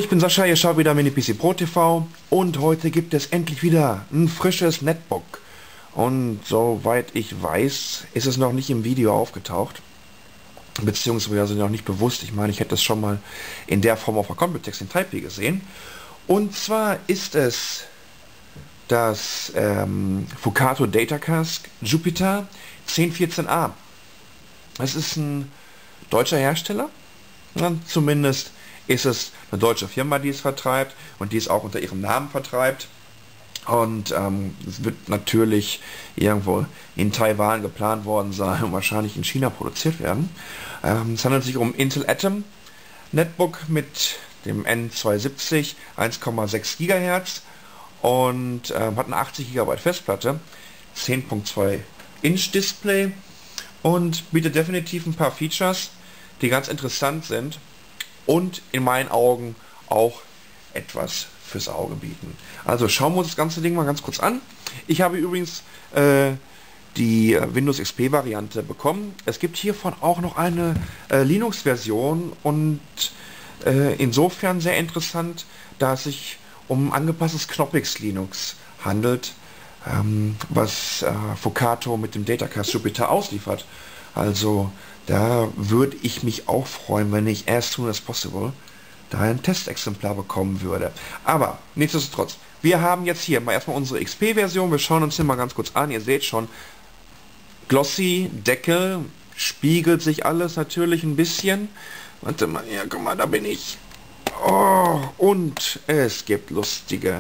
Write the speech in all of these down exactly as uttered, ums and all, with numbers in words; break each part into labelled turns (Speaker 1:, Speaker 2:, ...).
Speaker 1: ich bin Sascha, ihr schaut wieder MiniPC Pro T V und heute gibt es endlich wieder ein frisches Netbook. Und soweit ich weiß, ist es noch nicht im Video aufgetaucht, beziehungsweise noch nicht bewusst. Ich meine, ich hätte es schon mal in der Form auf der Computex in Taipei gesehen. Und zwar ist es das ähm, Fukato Datacast Jupiter zehn vierzehn A. Es ist ein deutscher Hersteller, ja, zumindest ist es eine deutsche Firma, die es vertreibt und die es auch unter ihrem Namen vertreibt. Und ähm, es wird natürlich irgendwo in Taiwan geplant worden sein und wahrscheinlich in China produziert werden. Ähm, es handelt sich um Intel Atom Netbook mit dem N zweihundertsiebzig, eins Komma sechs Gigahertz und ähm, hat eine achtzig Gigabyte Festplatte, zehn Komma zwei Inch Display und bietet definitiv ein paar Features, die ganz interessant sind und in meinen Augen auch etwas fürs Auge bieten. Also schauen wir uns das ganze Ding mal ganz kurz an. Ich habe übrigens äh, die Windows X P Variante bekommen. Es gibt hiervon auch noch eine äh, Linux Version und äh, insofern sehr interessant, da es sich um angepasstes Knoppix Linux handelt, ähm, was äh, Fukato mit dem Datacast Jupiter ausliefert. Also da würde ich mich auch freuen, wenn ich as soon as possible da ein Testexemplar bekommen würde. Aber nichtsdestotrotz, wir haben jetzt hier mal erstmal unsere X P-Version. Wir schauen uns hier mal ganz kurz an. Ihr seht schon, glossy Deckel, spiegelt sich alles natürlich ein bisschen. Warte mal, ja, guck mal, da bin ich. Oh, und es gibt lustige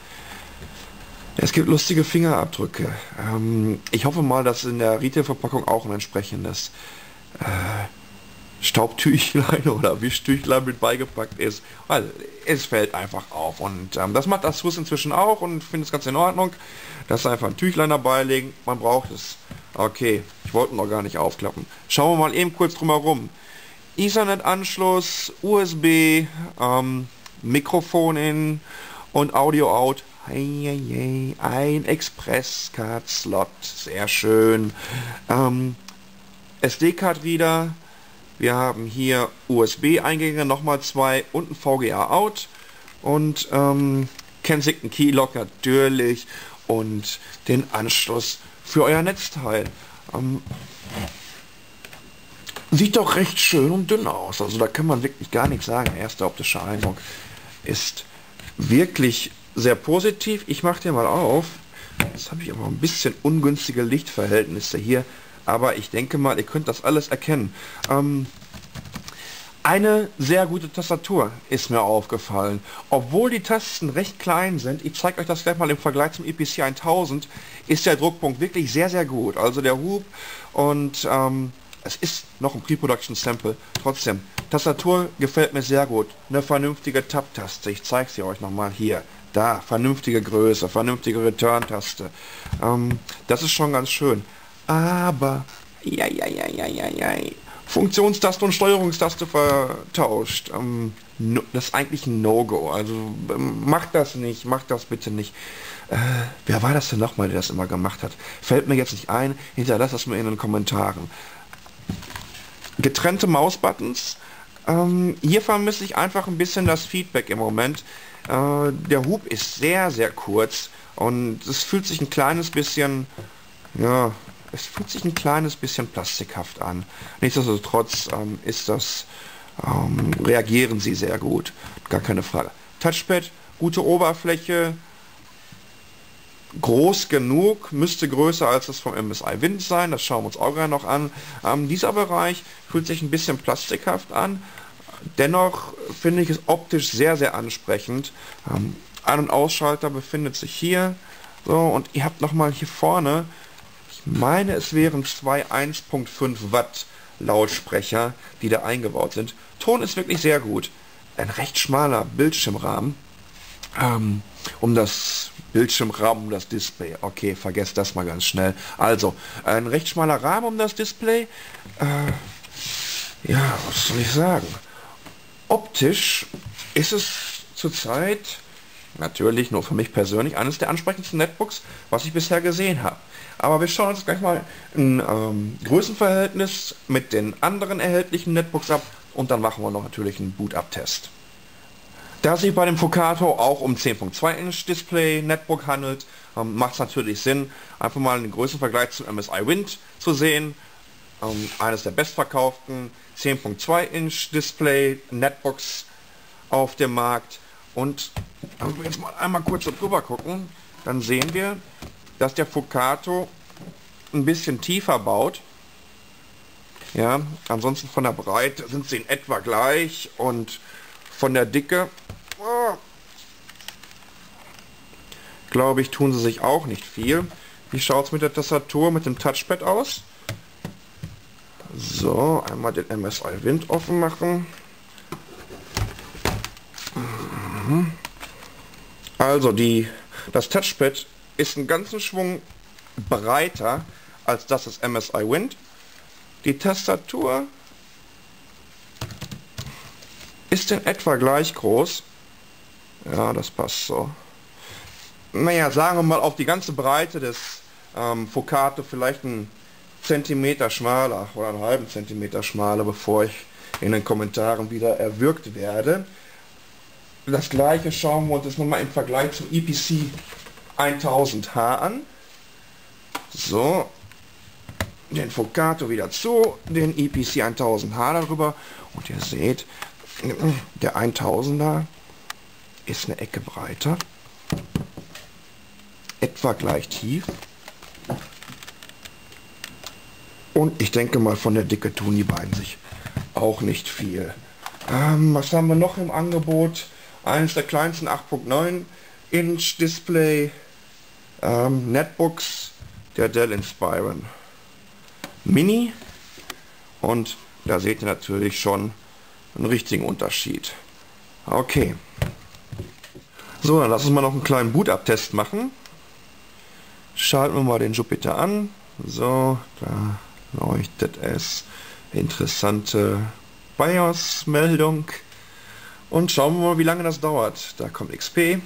Speaker 1: Es gibt lustige Fingerabdrücke. Ähm, ich hoffe mal, dass in der Retail-Verpackung auch ein entsprechendes äh, Staubtüchlein oder Wischtüchlein mit beigepackt ist. Weil es fällt einfach auf. Und ähm, das macht Asus inzwischen auch und ich finde es ganz in Ordnung. Das ist einfach ein Tüchlein dabei legen. Man braucht es. Okay, ich wollte noch gar nicht aufklappen. Schauen wir mal eben kurz drumherum. Ethernet-Anschluss, U S B, ähm, Mikrofon in und Audio out. Heieiei, ein Express-Card-Slot, sehr schön. Ähm, S D-Card-Reader, wir haben hier U S B-Eingänge, nochmal zwei und ein V G A-Out und ähm, Kensington Keylock natürlich und den Anschluss für euer Netzteil. Ähm, sieht doch recht schön und dünn aus, also da kann man wirklich gar nichts sagen. Der erste optische Eindruck ist wirklich sehr positiv. Ich mache den mal auf. Jetzt habe ich aber ein bisschen ungünstige Lichtverhältnisse hier, aber ich denke mal, ihr könnt das alles erkennen. Ähm, eine sehr gute Tastatur ist mir aufgefallen. Obwohl die Tasten recht klein sind, ich zeige euch das gleich mal im Vergleich zum E P C tausend, ist der Druckpunkt wirklich sehr, sehr gut. Also der Hub und ähm, es ist noch ein Pre-Production Sample. Trotzdem, Tastatur gefällt mir sehr gut. Eine vernünftige Tab-Taste. Ich zeige sie euch nochmal hier. Da, vernünftige Größe, vernünftige Return-Taste. Ähm, das ist schon ganz schön. Aber, ja, ja, ja, ja, ja, ja. Funktionstaste und Steuerungstaste vertauscht. Ähm, no, das ist eigentlich ein No-Go. Also, ähm, macht das nicht, macht das bitte nicht. Äh, wer war das denn nochmal, der das immer gemacht hat? Fällt mir jetzt nicht ein. Hinterlasst das mir in den Kommentaren. Getrennte Mausbuttons. Ähm, hier vermisse ich einfach ein bisschen das Feedback im Moment. Äh, der Hub ist sehr, sehr kurz und es fühlt sich ein kleines bisschen, ja, es fühlt sich ein kleines bisschen plastikhaft an. Nichtsdestotrotz ähm, ist das, ähm, reagieren sie sehr gut, gar keine Frage. Touchpad, gute Oberfläche, groß genug, müsste größer als das vom M S I Wind sein, das schauen wir uns auch gleich noch an. Ähm, dieser Bereich fühlt sich ein bisschen plastikhaft an. Dennoch finde ich es optisch sehr, sehr ansprechend. Ähm, Ein- und Ausschalter befindet sich hier. So, und ihr habt nochmal hier vorne, ich meine es wären zwei eins Komma fünf Watt Lautsprecher, die da eingebaut sind. Ton ist wirklich sehr gut. Ein recht schmaler Bildschirmrahmen. Ähm, um das Bildschirmrahmen, um das Display. Okay, vergesst das mal ganz schnell. Also, ein recht schmaler Rahmen um das Display. Äh, ja, was soll ich sagen? Optisch ist es zurzeit, natürlich nur für mich persönlich, eines der ansprechendsten Netbooks, was ich bisher gesehen habe. Aber wir schauen uns gleich mal ein ähm, Größenverhältnis mit den anderen erhältlichen Netbooks ab und dann machen wir noch natürlich einen Boot-Up-Test. Da es sich bei dem Fukato auch um zehn Komma zwei Inch Display Netbook handelt, ähm, macht es natürlich Sinn, einfach mal einen Größenvergleich zum M S I Wind zu sehen. Ähm, eines der bestverkauften zehn Komma zwei Inch Display Netbooks auf dem Markt. Und wenn wir jetzt mal einmal kurz so drüber gucken, dann sehen wir, dass der Fukato ein bisschen tiefer baut. Ja, ansonsten von der Breite sind sie in etwa gleich und von der Dicke, oh, glaube ich, tun sie sich auch nicht viel. Wie schaut es mit der Tastatur, mit dem Touchpad aus? So, einmal den M S I Wind offen machen. Also die, das Touchpad ist einen ganzen Schwung breiter als das des M S I Wind. Die Tastatur ist in etwa gleich groß. Ja, das passt so. Naja, sagen wir mal auf die ganze Breite des ähm, Fukato vielleicht einen Zentimeter schmaler oder einen halben Zentimeter schmaler, bevor ich in den Kommentaren wieder erwürgt werde. Das gleiche schauen wir uns jetzt nochmal im Vergleich zum E P C tausend H an. So, den Fukato wieder zu, den E P C tausend H darüber und ihr seht, der tausender ist eine Ecke breiter, etwa gleich tief und ich denke mal von der Dicke tun die beiden sich auch nicht viel. Ähm, was haben wir noch im Angebot? Eines der kleinsten acht Komma neun Inch Display ähm, Netbooks, der Dell Inspiron Mini, und da seht ihr natürlich schon einen richtigen Unterschied. Okay, so, dann lassen wir noch einen kleinen Boot-Up-Test machen. Schalten wir mal den Jupyter an. So, da leuchtet es. Interessante BIOS-Meldung. Und schauen wir mal, wie lange das dauert. Da kommt X P.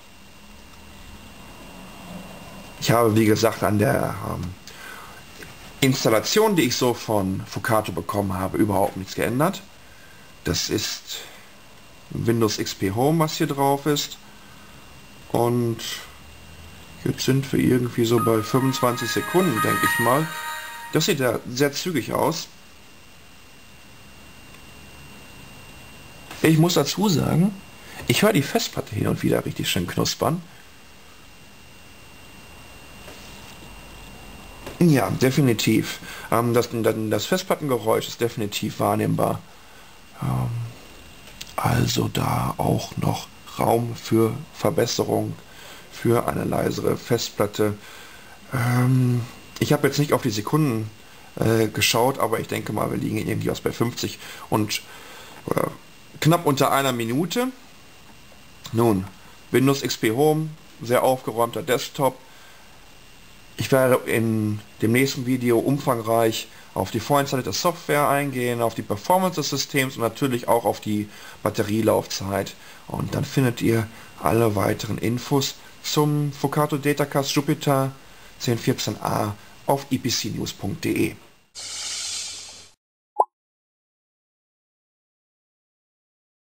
Speaker 1: Ich habe, wie gesagt, an der ähm, Installation, die ich so von Fukato bekommen habe, überhaupt nichts geändert. Das ist Windows X P Home, was hier drauf ist. Und jetzt sind wir irgendwie so bei fünfundzwanzig Sekunden, denke ich mal. Das sieht ja sehr zügig aus. Ich muss dazu sagen, ich höre die Festplatte hin und wieder richtig schön knuspern. Ja, definitiv. Ähm, das, das Festplattengeräusch ist definitiv wahrnehmbar. Ähm, also da auch noch Raum für Verbesserung, für eine leisere Festplatte. Ähm, ich habe jetzt nicht auf die Sekunden äh, geschaut, aber ich denke mal, wir liegen irgendwie aus bei fünfzig und äh, knapp unter einer Minute. Nun, Windows X P Home, sehr aufgeräumter Desktop. Ich werde in dem nächsten Video umfangreich auf die vorinstallierte Software eingehen, auf die Performance des Systems und natürlich auch auf die Batterielaufzeit. Und dann findet ihr alle weiteren Infos zum Fukato Datacast Jupyter zehn vierzehn a auf e p c news punkt de.